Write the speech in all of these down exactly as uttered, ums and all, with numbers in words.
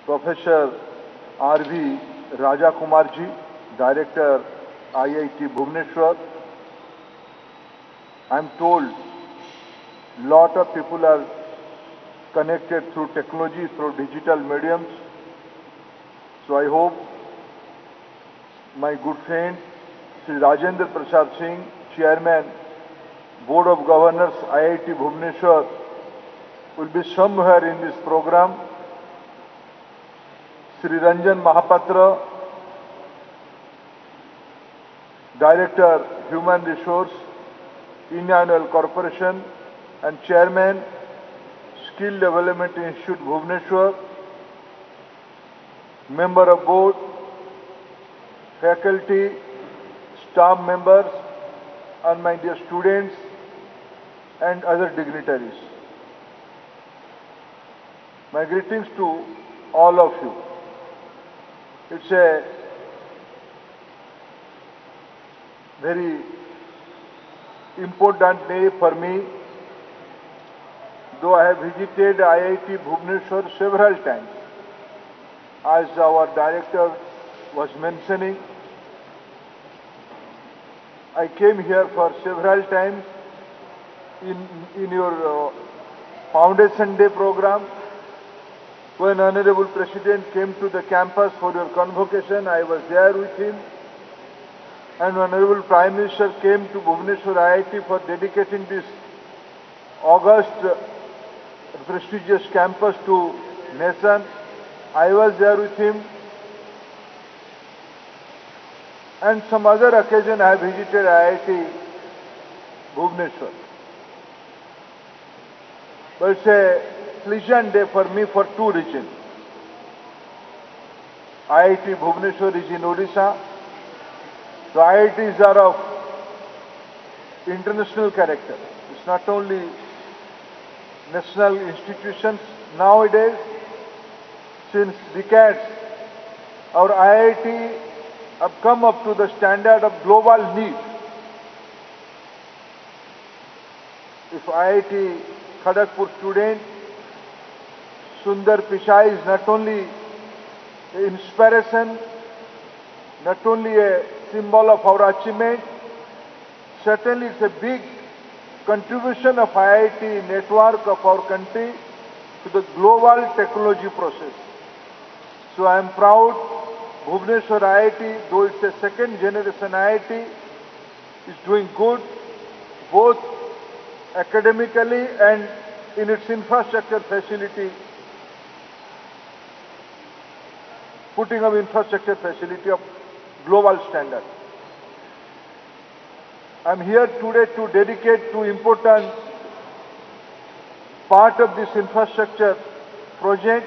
Professor R V Raja Kumarji, Director I I T Bhubaneswar. I am told lot of people are connected through technology, through digital mediums. So I hope my good friend Sri Rajendra Prasad Singh, Chairman, Board of Governors, I I T Bhubaneswar, will be somewhere in this program. Sri Ranjan Mahapatra, Director, Human Resource, Indian Oil Corporation, and Chairman, Skill Development Institute, Bhubaneswar, Member of Board, faculty, staff members, and my dear students and other dignitaries. My greetings to all of you. It's a very important day for me, though I have visited I I T Bhubaneswar several times. As our director was mentioning, I came here for several times in, in your uh, Foundation Day program. When Honorable President came to the campus for your convocation, I was there with him. And Honorable Prime Minister came to Bhubaneswar I I T for dedicating this august uh, prestigious campus to nation. I was there with him. And some other occasion I visited I I T Bhubaneswar. But it's a pleasant day for me for two reasons. I I T Bhubaneswar is in Odisha. So I I Ts are of international character. It's not only national institutions. Nowadays, since decades, our I I T have come up to the standard of global need. If I I T Kharagpur student Sundar Pichai is not only an inspiration, not only a symbol of our achievement, certainly it's a big contribution of I I T network of our country to the global technology process. So I am proud Bhubaneswar I I T, though it's a second generation I I T, is doing good both academically and in its infrastructure facility, putting up infrastructure facility of global standard. I am here today to dedicate two important part of this infrastructure project.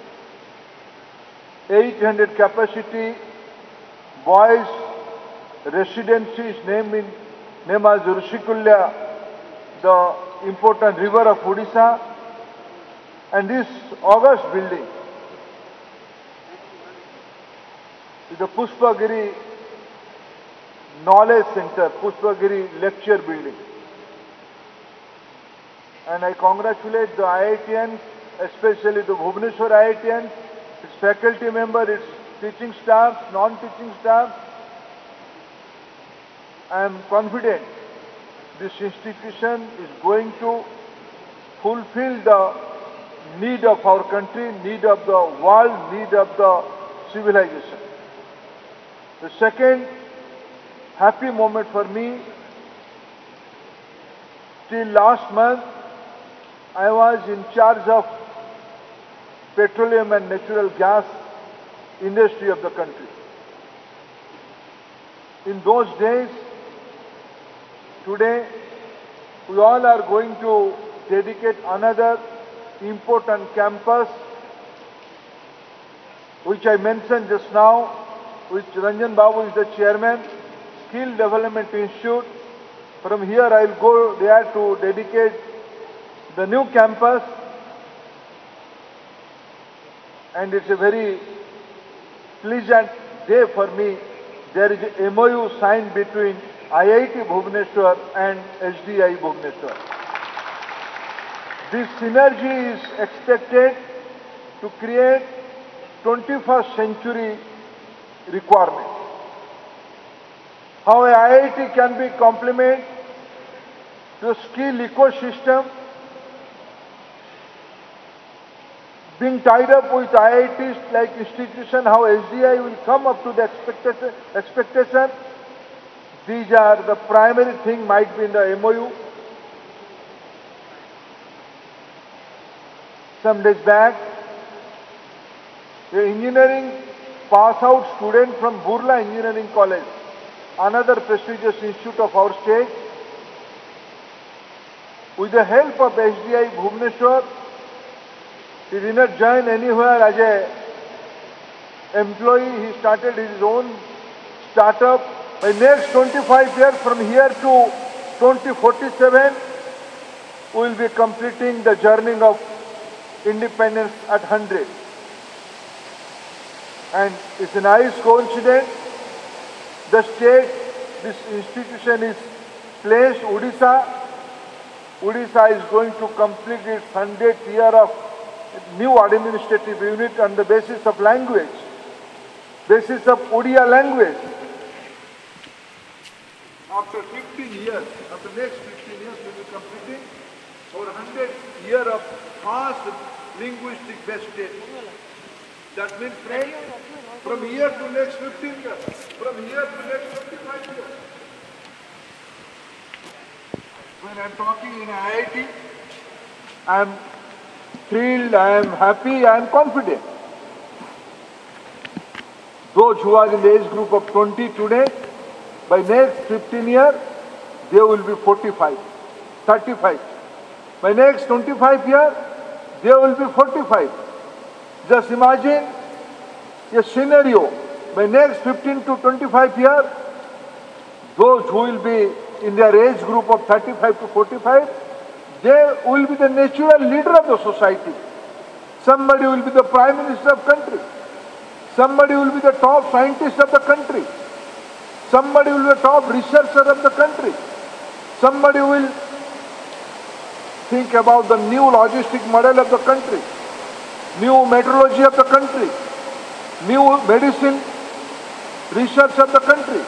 eight hundred capacity boys residency is named in name as Rishikulya, the important river of Odisha, and this august building is the Pushpagiri Knowledge Center, Pushpagiri Lecture Building. And I congratulate the IITians, especially the Bhubaneswar IITians, its faculty member, its teaching staff, non-teaching staff. I am confident this institution is going to fulfill the need of our country, need of the world, need of the civilization. The second happy moment for me, till last month, I was in charge of petroleum and natural gas industry of the country. In those days, today, we all are going to dedicate another important campus, which I mentioned just now, which Ranjan Babu is the chairman, Skill Development Institute. From here I will go there to dedicate the new campus, and it's a very pleasant day for me. There is a M O U signed between I I T Bhubaneswar and S D I Bhubaneswar. This synergy is expected to create twenty-first century requirement. How a I I T can be complement to a skill ecosystem being tied up with I I Ts like institution, how S D I will come up to the expectation, expectation. These are the primary thing might be in the M O U. Some days back, an engineering pass out student from Burla Engineering College, another prestigious institute of our state, with the help of S D I Bhubaneswar, he did not join anywhere as a employee. He started his own startup. By next twenty-five years, from here to twenty forty-seven, we will be completing the journey of independence at one hundred. And it's a nice coincidence. The state, this institution is placed, Odisha. Odisha is going to complete its hundredth year of new administrative unit on the basis of language, basis of Odia language. After fifteen years, after next fifteen years, we will be completing our hundredth year of fast linguistic based state. That means, friends, from here to next fifteen years, from here to next twenty-five years. When I am talking in I I T, I am thrilled, I am happy, I am confident. Those who are in the age group of twenty today, by next fifteen years, they will be forty-five, thirty-five. By next twenty-five years, they will be forty-five. Just imagine a scenario. By next fifteen to twenty-five years, those who will be in their age group of thirty-five to forty-five, they will be the natural leader of the society. Somebody will be the prime minister of country. Somebody will be the top scientist of the country. Somebody will be the top researcher of the country. Somebody will think about the new logistic model of the country, new meteorology of the country, new medicine research of the country.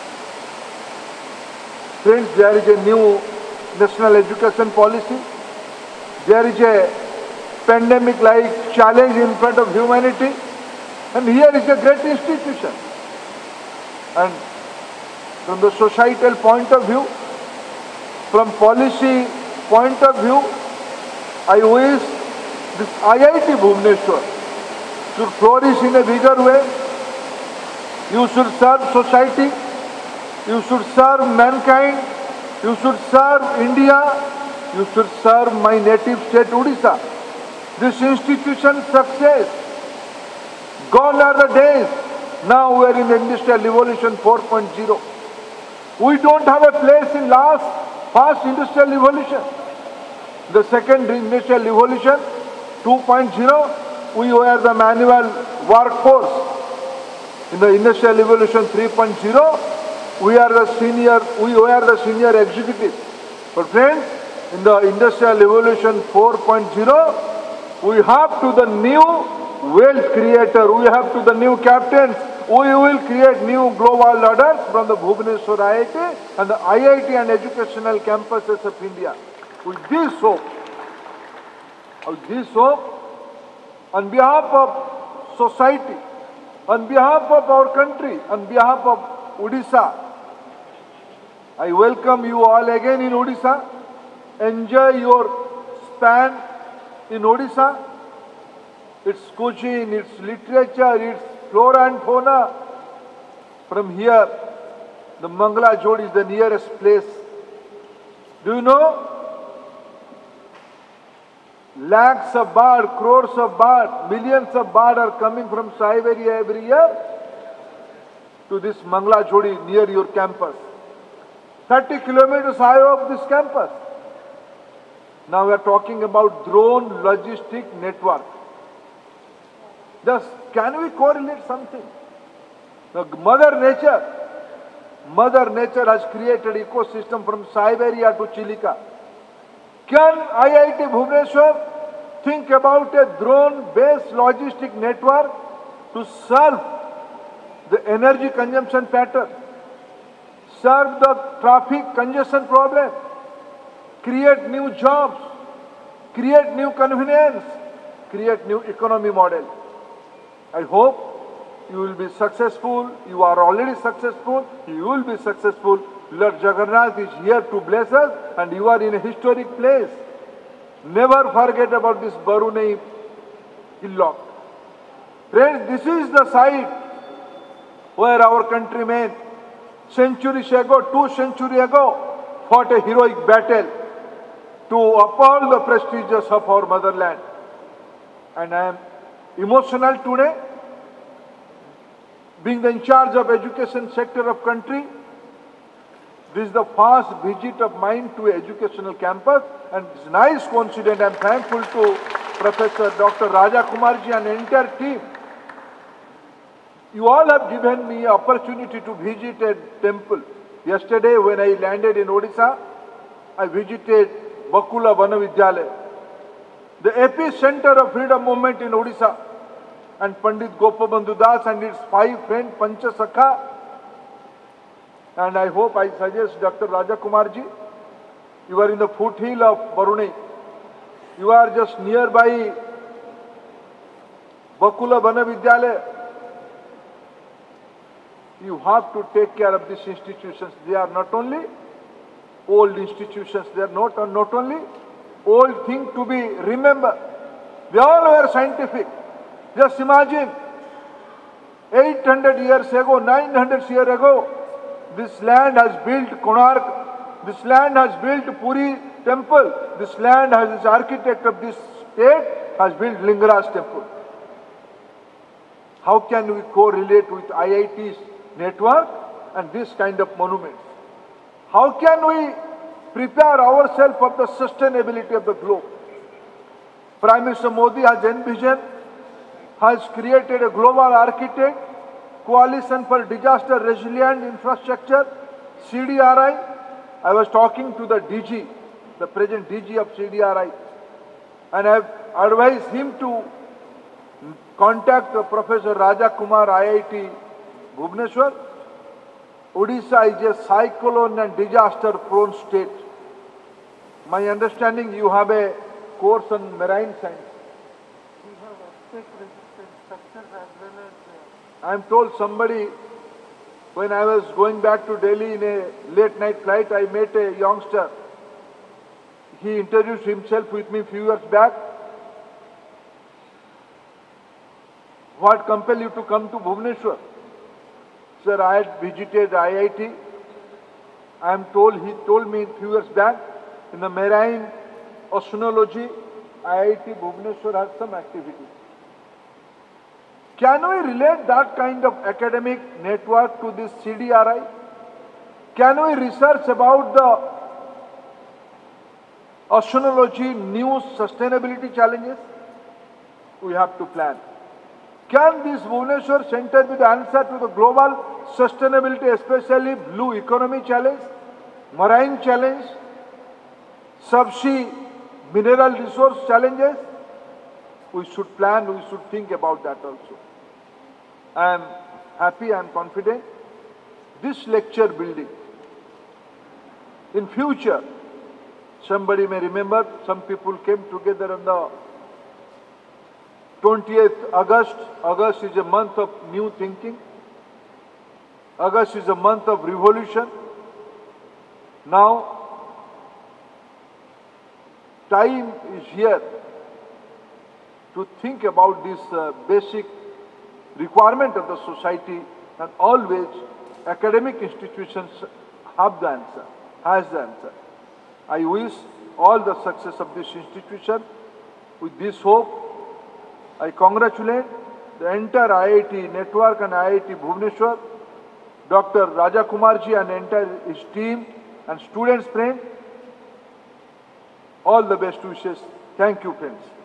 Friends, there is a new national education policy. There is a pandemic-like challenge in front of humanity. And here is a great institution. And from the societal point of view, from policy point of view, I wish this I I T Bhubaneswar should flourish in a bigger way. You should serve society. You should serve mankind. You should serve India. You should serve my native state, Odisha. This institution's success. Gone are the days. Now we are in the Industrial Revolution four point oh. We don't have a place in last fast industrial revolution. The second industrial revolution, two point oh, we were the manual workforce. In the industrial revolution three point oh, we are the senior, we were the senior executive. But friends, in the industrial revolution four point oh, we have to the new wealth creator, we have to the new captains. We will create new global orders from the Bhubaneswar I I T and the I I T and educational campuses of India. With this hope, with this hope, on behalf of society, on behalf of our country, on behalf of Odisha, I welcome you all again in Odisha. Enjoy your span in Odisha, its cuisine, its literature, its flora and fauna. From here, the Mangala Jodi is the nearest place. Do you know? Lakhs of birds, crores of birds, millions of birds are coming from Siberia every year to this Mangala Jodi near your campus. thirty kilometers high of this campus. Now we are talking about drone logistic network. Thus, can we correlate something? The Mother Nature, Mother Nature has created ecosystem from Siberia to Chilika. Can I I T Bhubaneswar think about a drone-based logistic network to serve the energy consumption pattern, serve the traffic congestion problem, create new jobs, create new convenience, create new economy model. I hope you will be successful. You are already successful. You will be successful. Lord Jagannath is here to bless us, and you are in a historic place. Never forget about this Barunai hillock. Friends, this is the site where our countrymen centuries ago, two centuries ago, fought a heroic battle to uphold the prestiges of our motherland. And I am emotional today, being the in charge of education sector of country. This is the first visit of mine to educational campus, and it's nice coincidence. I'm thankful to Professor Doctor Raja Kumarji and the entire team. You all have given me opportunity to visit a temple. Yesterday when I landed in Odisha, I visited Bakula Vanavidyalaya, the epicenter of freedom movement in Odisha, and Pandit Gopabandhu Das and his five friends Pancha Sakha. And I hope, I suggest Doctor Raja Kumarji, you are in the foothill of Barunai. You are just nearby Bakula Vanavidyalaya. You have to take care of these institutions. They are not only old institutions, they are not, not only old thing to be remembered. They all were scientific. Just imagine, eight hundred years ago, nine hundred years ago, this land has built Konark, this land has built Puri temple, this land has, this architect of this state has built Lingaraj temple. How can we correlate with I I T's network and this kind of monuments? How can we prepare ourselves for the sustainability of the globe? Prime Minister Modi has envisioned, has created a global architect, coalition for disaster resilient infrastructure, C D R I. I was talking to the D G, the present D G of C D R I, and I have advised him to contact Professor Raja Kumar, I I T Bhubaneswar. Odisha is a cyclone and disaster prone state. My understanding, you have a course on marine science. We have earthquake resistant structures as well as uh, I am told somebody, when I was going back to Delhi in a late night flight, I met a youngster. He introduced himself with me a few years back. What compelled you to come to Bhubaneswar? Sir, I had visited I I T. I am told, he told me a few years back, in the marine oceanology, I I T Bhubaneswar has some activity. Can we relate that kind of academic network to this C D R I? Can we research about the oceanology new sustainability challenges? We have to plan. Can this Bhubaneswar Center be the answer to the global sustainability, especially blue economy challenge, marine challenge, subsea mineral resource challenges? We should plan, we should think about that also. I am happy, I am confident. This lecture building, in future, somebody may remember, some people came together on the twentieth August. August is a month of new thinking. August is a month of revolution. Now, time is here to think about this uh, basic requirement of the society, and always academic institutions have the answer, has the answer. I wish all the success of this institution. With this hope, I congratulate the entire I I T network and I I T Bhubaneswar, Doctor Raja Kumarji and entire his team and students, friends. All the best wishes. Thank you, friends.